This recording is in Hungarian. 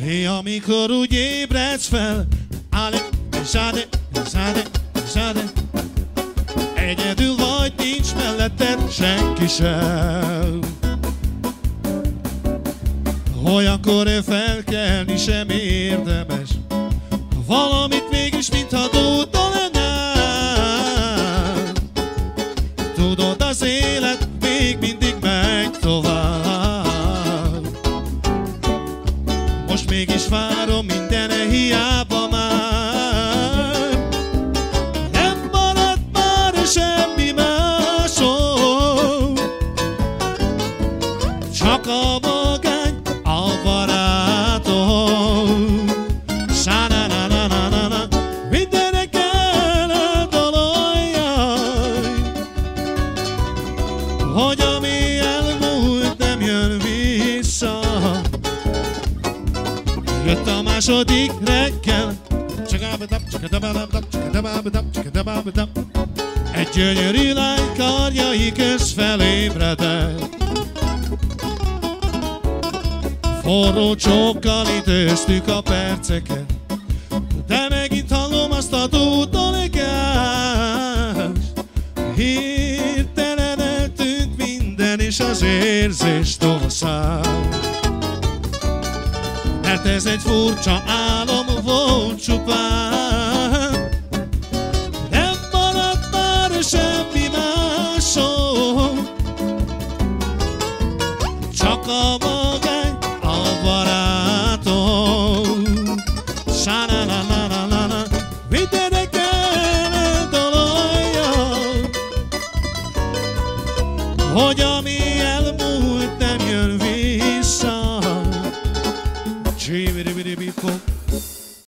Amikor úgy ébredsz fel, zsáde, egyedül vagy, nincs melletted senki sem. Olyankor felkelni sem érdemes, valamit mégis mintha tudna lenne. Tudod, az élet még mindig megy tovább. Most mégis várom, minden hiába már. Nem marad már semmi másom, csak a magány, a barátom. Sa-na-na-na-na-na-na, mindenek eldaloljaj, hogy ami elmúlt nem jön vissza. Jött a második reggel, egy gyönyörű lány karjai köz felébredett. Forró csókkal időztük a perceket, de megint hallom azt a dúdolegást. Hirtelen eltűnt minden, és az érzés tovább. Mert ez egy furcsa álom volt csupán. Nem maradt már semmi másom, csak a magány, a barátom. Sa-na-na-na-na-na, mindenek eldaloljak, hogy ami elmúlt nem jön vissza. Chibidi-bidi-bidi-bop.